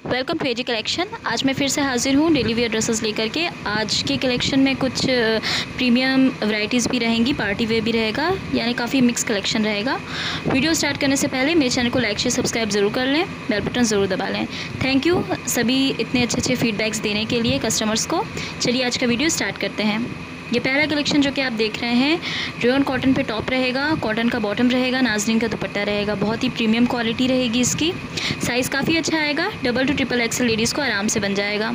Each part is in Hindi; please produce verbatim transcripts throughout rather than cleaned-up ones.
Welcome to AG collection. आज मैं फिर से हाजिर हूँ डेली वेयर ड्रेसेस लेकर के। आज के कलेक्शन में कुछ प्रीमियम वैरायटीज़ भी रहेंगी, पार्टी वेयर भी रहेगा, यानी काफ़ी मिक्स कलेक्शन रहेगा। वीडियो स्टार्ट करने से पहले मेरे चैनल को लाइक शेयर सब्सक्राइब ज़रूर कर लें, बेल बटन ज़रूर दबा लें। थैंक यू सभी इतने अच्छे अच्छे फीडबैक्स देने के लिए कस्टमर्स को। चलिए आज का वीडियो स्टार्ट करते हैं। ये पहला कलेक्शन जो कि आप देख रहे हैं, रेयन कॉटन पे टॉप रहेगा, कॉटन का बॉटम रहेगा, नाजरीन का दुपट्टा रहेगा। बहुत ही प्रीमियम क्वालिटी रहेगी इसकी। साइज़ काफ़ी अच्छा आएगा, double to triple XL ladies को आराम से बन जाएगा।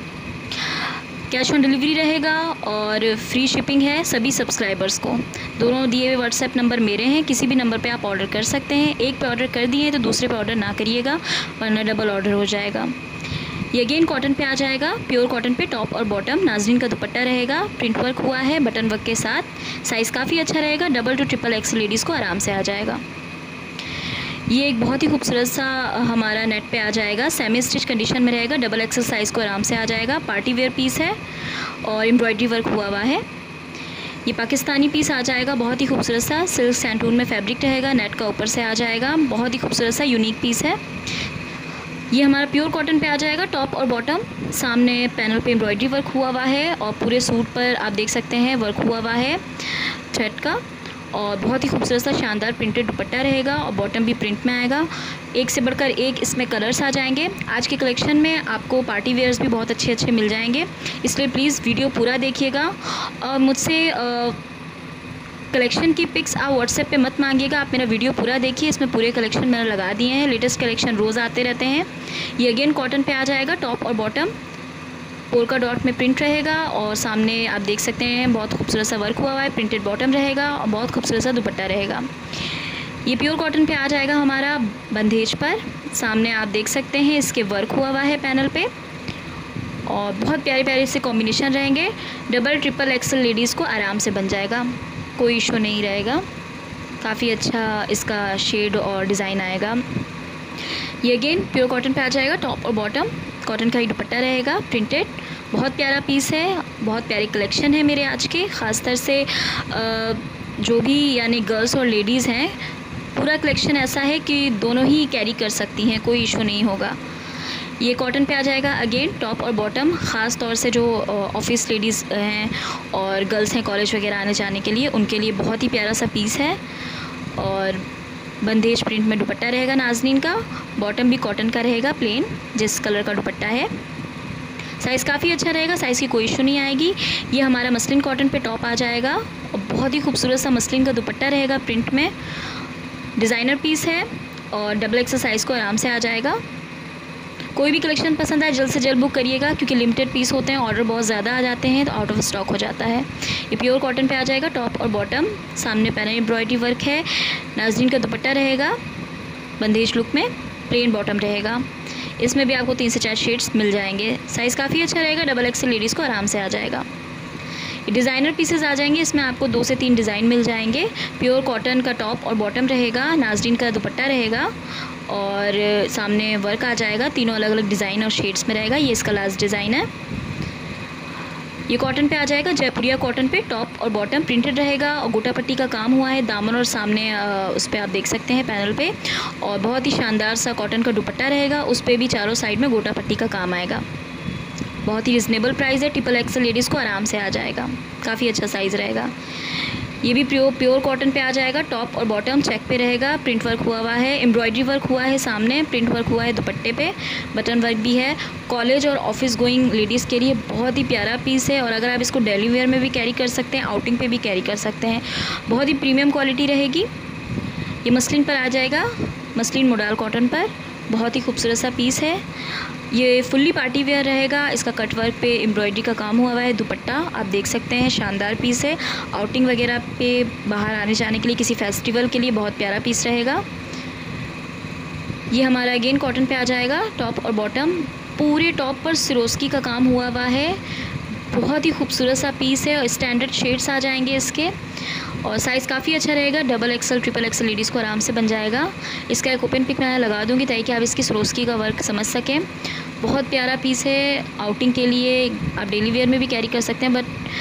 कैश ऑन डिलीवरी रहेगा और फ्री शिपिंग है सभी सब्सक्राइबर्स को। दोनों दिए हुए व्हाट्सएप नंबर मेरे हैं, किसी भी नंबर पे आप ऑर्डर कर सकते हैं। एक पे ऑर्डर कर दिए तो दूसरे पे ऑर्डर ना करिएगा वरना डबल ऑर्डर हो जाएगा। ये अगेन कॉटन पे आ जाएगा, प्योर कॉटन पे टॉप और बॉटम, नाजरीन का दुपट्टा रहेगा, प्रिंट वर्क हुआ है बटन वर्क के साथ। साइज़ काफ़ी अच्छा रहेगा, double to triple X ladies को आराम से आ जाएगा। ये एक बहुत ही खूबसूरत सा हमारा नेट पे आ जाएगा, सेमी स्टिच कंडीशन में रहेगा, डबल एक्सल साइज़ को आराम से आ जाएगा। पार्टी वेयर पीस है और एम्ब्रॉयडरी वर्क हुआ हुआ है। ये पाकिस्तानी पीस आ जाएगा, बहुत ही खूबसूरत सा सिल्क सैंटून में फैब्रिक रहेगा, नेट का ऊपर से आ जाएगा। बहुत ही खूबसूरत सा यूनिक पीस है। ये हमारा प्योर कॉटन पे आ जाएगा, टॉप और बॉटम, सामने पैनल पे एम्ब्रॉयडरी वर्क हुआ हुआ है और पूरे सूट पर आप देख सकते हैं वर्क हुआ हुआ है थ्रेड का। और बहुत ही खूबसूरत सा शानदार प्रिंटेड दुपट्टा रहेगा और बॉटम भी प्रिंट में आएगा। एक से बढ़कर एक इसमें कलर्स आ जाएंगे। आज के कलेक्शन में आपको पार्टी वेयर्स भी बहुत अच्छे अच्छे मिल जाएंगे, इसलिए प्लीज़ वीडियो पूरा देखिएगा। और मुझसे कलेक्शन की पिक्स आप व्हाट्सएप पे मत मांगिएगा, आप मेरा वीडियो पूरा देखिए। इसमें पूरे कलेक्शन मैंने लगा दिए हैं, लेटेस्ट कलेक्शन रोज़ आते रहते हैं। ये अगेन कॉटन पे आ जाएगा, टॉप और बॉटम, पोल्का डॉट में प्रिंट रहेगा और सामने आप देख सकते हैं बहुत खूबसूरत सा वर्क हुआ हुआ है, प्रिंटेड बॉटम रहेगा और बहुत खूबसूरत सा दुपट्टा रहेगा। ये प्योर कॉटन पे आ जाएगा हमारा बंदेज पर, सामने आप देख सकते हैं इसके वर्क हुआ हुआ है पैनल पे और बहुत प्यारे प्यारे से कॉम्बिनेशन रहेंगे। डबल ट्रिपल एक्सल लेडीज़ को आराम से बन जाएगा, कोई इशू नहीं रहेगा। काफ़ी अच्छा इसका शेड और डिज़ाइन आएगा। ये अगेन प्योर कॉटन पे आ जाएगा, टॉप और बॉटम, कॉटन का ही दुपट्टा रहेगा, प्रिंटेड। बहुत प्यारा पीस है, बहुत प्यारे कलेक्शन है मेरे आज के। ख़ासतर से जो भी यानी गर्ल्स और लेडीज़ हैं, पूरा कलेक्शन ऐसा है कि दोनों ही कैरी कर सकती हैं, कोई इशू नहीं होगा। ये कॉटन पे आ जाएगा अगेन, टॉप और बॉटम, ख़ास तौर से जो ऑफिस लेडीज़ हैं और गर्ल्स हैं कॉलेज वगैरह आने जाने के लिए, उनके लिए बहुत ही प्यारा सा पीस है। और बंदेज प्रिंट में दुपट्टा रहेगा नाजनीन का, बॉटम भी कॉटन का रहेगा प्लेन, जिस कलर का दुपट्टा है। साइज़ काफ़ी अच्छा रहेगा, साइज़ की कोई इशू नहीं आएगी। ये हमारा मसलिन कॉटन पे टॉप आ जाएगा और बहुत ही खूबसूरत सा मसलिन का दुपट्टा रहेगा प्रिंट में। डिज़ाइनर पीस है और डबल एक्सल साइज़ को आराम से आ जाएगा। कोई भी कलेक्शन पसंद आए जल्द से जल्द बुक करिएगा, क्योंकि लिमिटेड पीस होते हैं, ऑर्डर बहुत ज़्यादा आ जाते हैं तो आउट ऑफ स्टॉक हो जाता है। ये प्योर कॉटन पे आ जाएगा, टॉप और बॉटम, सामने पैनल एम्ब्रॉयडरी वर्क है, नाजरीन का दुपट्टा रहेगा बंदेज लुक में, प्लेन बॉटम रहेगा। इसमें भी आपको तीन से चार शेड्स मिल जाएंगे। साइज़ काफ़ी अच्छा रहेगा, डबल एक्सल लेडीज़ को आराम से आ जाएगा। ये डिज़ाइनर पीसेस आ जाएंगे, इसमें आपको दो से तीन डिज़ाइन मिल जाएंगे। प्योर कॉटन का टॉप और बॉटम रहेगा, नाजरीन का दुपट्टा रहेगा और सामने वर्क आ जाएगा, तीनों अलग अलग डिज़ाइन और शेड्स में रहेगा। ये इसका लास्ट डिज़ाइन है। ये कॉटन पे आ जाएगा, जयपुरिया कॉटन पे टॉप और बॉटम, प्रिंटेड रहेगा और गोटा पट्टी का काम हुआ है दामन और सामने उस पर आप देख सकते हैं पैनल पे। और बहुत ही शानदार सा कॉटन का दुपट्टा रहेगा, उस पर भी चारों साइड में गोटा पट्टी का काम आएगा। बहुत ही रिजनेबल प्राइस है, ट्रिपल एक्सल लेडीज़ को आराम से आ जाएगा, काफ़ी अच्छा साइज़ रहेगा। ये भी प्योर प्योर कॉटन पे आ जाएगा, टॉप और बॉटम चेक पे रहेगा, प्रिंट वर्क हुआ हुआ है, एम्ब्रॉयडरी वर्क हुआ है, सामने प्रिंट वर्क हुआ है दुपट्टे पे, बटन वर्क भी है। कॉलेज और ऑफिस गोइंग लेडीज़ के लिए बहुत ही प्यारा पीस है और अगर आप इसको डेली वेयर में भी कैरी कर सकते हैं, आउटिंग पे भी कैरी कर सकते हैं। बहुत ही प्रीमियम क्वालिटी रहेगी। ये मसलिन पर आ जाएगा, मसलिन मोडाल कॉटन पर, बहुत ही खूबसूरत सा पीस है। ये फुल्ली पार्टी वेयर रहेगा, इसका कट वर्क पे एम्ब्रॉयडरी का काम हुआ हुआ है, दुपट्टा आप देख सकते हैं, शानदार पीस है। आउटिंग वगैरह पे बाहर आने जाने के लिए, किसी फेस्टिवल के लिए बहुत प्यारा पीस रहेगा। ये हमारा अगेन कॉटन पे आ जाएगा, टॉप और बॉटम, पूरे टॉप पर सिरोस्की का काम हुआ हुआ है, बहुत ही खूबसूरत सा पीस है और स्टैंडर्ड शेड्स आ जाएंगे इसके। और साइज़ काफ़ी अच्छा रहेगा, double XL triple XL ladies को आराम से बन जाएगा। इसका एक ओपन पिक मैं लगा दूंगी ताकि आप इसकी सिरोस्की का वर्क समझ सकें। बहुत प्यारा पीस है, आउटिंग के लिए आप डेली वेयर में भी कैरी कर सकते हैं, बट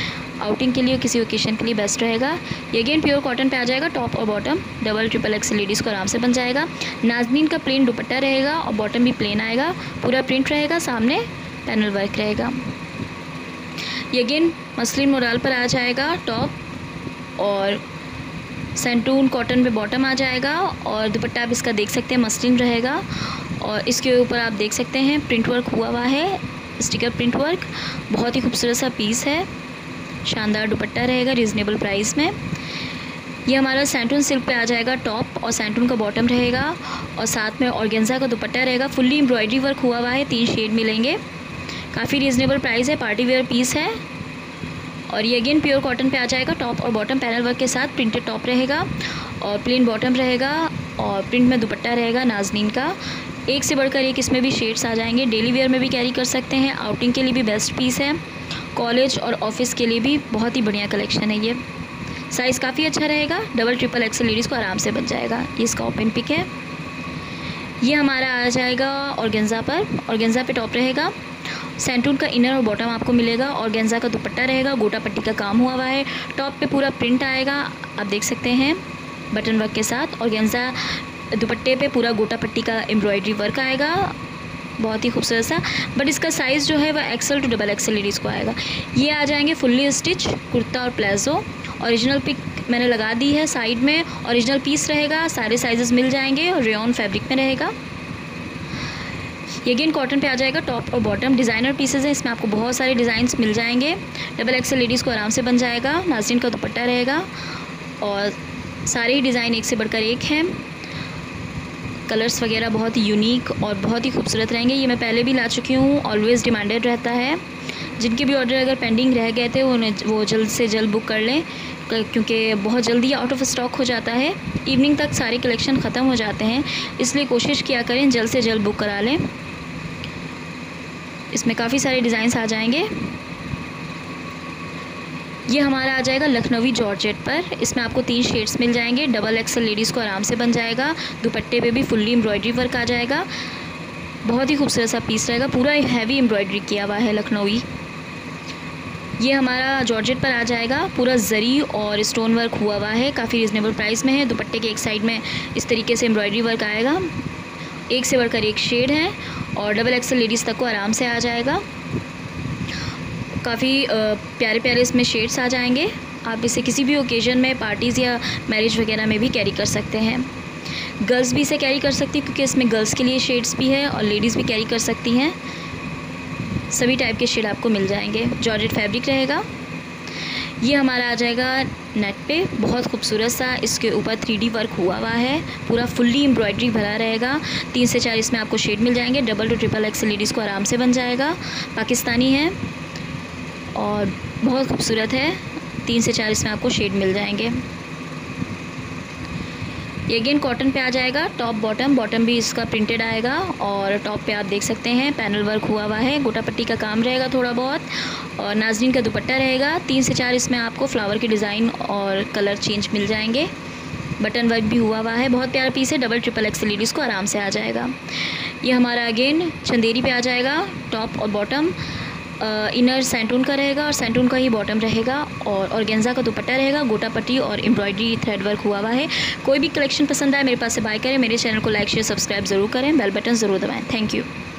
आउटिंग के लिए, किसी ओकेशन के लिए बेस्ट रहेगा। ये अगेन प्योर कॉटन पे आ जाएगा, टॉप और bottom double triple X ladies को आराम से बन जाएगा। नाज़नीन का प्लेन दुपट्टा रहेगा और बॉटम भी प्लेन आएगा, पूरा प्रिंट रहेगा, सामने पैनल वर्क रहेगा। ये अगेन मसलिन मोराल पर आ जाएगा टॉप और सेंटून कॉटन पे बॉटम आ जाएगा और दुपट्टा आप इसका देख सकते हैं मसलिन रहेगा और इसके ऊपर आप देख सकते हैं प्रिंट वर्क हुआ हुआ है, स्टिकर प्रिंट वर्क। बहुत ही खूबसूरत सा पीस है, शानदार दुपट्टा रहेगा रीज़नेबल प्राइस में। ये हमारा सेंटून सिल्क पे आ जाएगा टॉप और सेंटून का बॉटम रहेगा और साथ में ऑर्गेन्जा का दुपट्टा रहेगा, फुल्ली एम्ब्रॉयडरी वर्क हुआ हुआ है, तीन शेड मिलेंगे, काफ़ी रीज़नेबल प्राइस है, पार्टी वेयर पीस है। और ये अगेन प्योर कॉटन पे आ जाएगा, टॉप और बॉटम पैनल वर्क के साथ, प्रिंटेड टॉप रहेगा और प्लेन बॉटम रहेगा और प्रिंट में दुपट्टा रहेगा नाज़नीन का। एक से बढ़कर एक इसमें भी शेड्स आ जाएंगे, डेली वेयर में भी कैरी कर सकते हैं, आउटिंग के लिए भी बेस्ट पीस है, कॉलेज और ऑफिस के लिए भी बहुत ही बढ़िया कलेक्शन है। ये साइज़ काफ़ी अच्छा रहेगा, डबल ट्रिपल एक्सल लेडीज़ को आराम से बन जाएगा। ये इसका ओपन पिक है। ये हमारा आ जाएगा ऑर्गेन्जा पर, ऑर्गेन्जा पे टॉप रहेगा, सेंटून का इनर और बॉटम आपको मिलेगा, ऑर्गेन्जा का दुपट्टा रहेगा, गोटा पट्टी का काम हुआ हुआ है, टॉप पे पूरा प्रिंट आएगा, आप देख सकते हैं बटन वर्क के साथ। ऑर्गेन्जा दुपट्टे पे पूरा गोटा पट्टी का एम्ब्रॉयडरी वर्क आएगा, बहुत ही खूबसूरत सा, बट इसका साइज़ जो है वह XL to double XL ladies को आएगा। ये आ जाएंगे फुल्ली स्टिच कुर्ता और प्लाजो। ओरिजिनल पिक मैंने लगा दी है साइड में, ओरिजिनल पीस रहेगा, सारे साइजेस मिल जाएंगे और रेयॉन फैब्रिक में रहेगा। ये अगेन कॉटन पे आ जाएगा, टॉप और बॉटम डिज़ाइनर पीसेस हैं, इसमें आपको बहुत सारे डिज़ाइंस मिल जाएंगे, डबल एक्सल लेडीज़ को आराम से बन जाएगा। नाज़नीन का दुपट्टा रहेगा और सारे ही डिज़ाइन एक से बढ़कर एक हैं, कलर्स वगैरह बहुत ही यूनिक और बहुत ही खूबसूरत रहेंगे। ये मैं पहले भी ला चुकी हूँ, ऑलवेज़ डिमांडेड रहता है। जिनके भी ऑर्डर अगर पेंडिंग रह गए थे उन्हें वो जल्द से जल्द बुक कर लें, क्योंकि बहुत जल्दी आउट ऑफ स्टॉक हो जाता है, इवनिंग तक सारे कलेक्शन ख़त्म हो जाते हैं, इसलिए कोशिश किया करें जल्द से जल्द बुक करा लें। इसमें काफ़ी सारे डिज़ाइंस आ जाएंगे। ये हमारा आ जाएगा लखनवी जॉर्जेट पर, इसमें आपको तीन शेड्स मिल जाएंगे, डबल एक्सल लेडीज़ को आराम से बन जाएगा, दुपट्टे पे भी फुल्ली एम्ब्रॉयडरी वर्क आ जाएगा, बहुत ही खूबसूरत सा पीस रहेगा, पूरा हैवी एम्ब्रॉयडरी किया हुआ है लखनवी। ये हमारा जॉर्जेट पर आ जाएगा, पूरा जरी और स्टोन वर्क हुआ हुआ है, काफ़ी रीज़नेबल प्राइस में है। दुपट्टे के एक साइड में इस तरीके से एम्ब्रॉयडरी वर्क आएगा, एक से बढ़कर एक शेड है और डबल एक्सल लेडीज़ तक को आराम से आ जाएगा। काफ़ी प्यारे प्यारे इसमें शेड्स आ जाएंगे, आप इसे किसी भी ओकेजन में, पार्टीज़ या मैरिज वगैरह में भी कैरी कर सकते हैं। गर्ल्स भी इसे कैरी कर सकती है, क्योंकि इसमें गर्ल्स के लिए शेड्स भी है और लेडीज़ भी कैरी कर सकती हैं, सभी टाइप के शेड आपको मिल जाएंगे। जॉर्जेट फैब्रिक रहेगा। ये हमारा आ जाएगा नेट पे, बहुत खूबसूरत सा, इसके ऊपर थ्री डी वर्क हुआ हुआ है, पूरा फुल्ली एम्ब्रॉयडरी भरा रहेगा, तीन से चार इसमें आपको शेड मिल जाएंगे, double to triple X ladies को आराम से बन जाएगा। पाकिस्तानी है और बहुत खूबसूरत है, तीन से चार इसमें आपको शेड मिल जाएंगे। ये अगेन कॉटन पे आ जाएगा, टॉप बॉटम, बॉटम भी इसका प्रिंटेड आएगा और टॉप पे आप देख सकते हैं पैनल वर्क हुआ हुआ है, गोटा पट्टी का काम रहेगा थोड़ा बहुत और नाज़नीन का दुपट्टा रहेगा। तीन से चार इसमें आपको फ्लावर के डिज़ाइन और कलर चेंज मिल जाएंगे, बटन वर्क भी हुआ हुआ है, बहुत प्यारा पीस है, डबल ट्रिपल एक्स लेडीज़ को आराम से आ जाएगा। ये हमारा अगेन चंदेरी पे आ जाएगा, टॉप और बॉटम, इनर सेंटून का रहेगा और सेंटून का ही बॉटम रहेगा और ऑर्गेन्जा का दुपट्टा रहेगा, गोटा पट्टी और एम्ब्रॉयडरी थ्रेड वर्क हुआ हुआ है। कोई भी कलेक्शन पसंद आए मेरे पास से बाय करें, मेरे चैनल को लाइक शेयर सब्सक्राइब ज़रूर करें, बेल बटन ज़रूर दबाएं। Thank you.